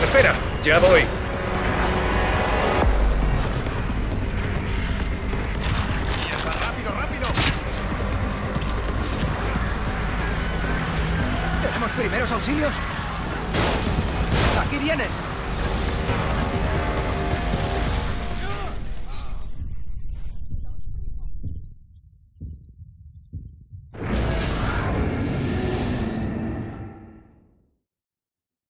espera, ya voy. ¡Rápido, rápido! ¿Tenemos primeros auxilios? ¡Aquí vienen!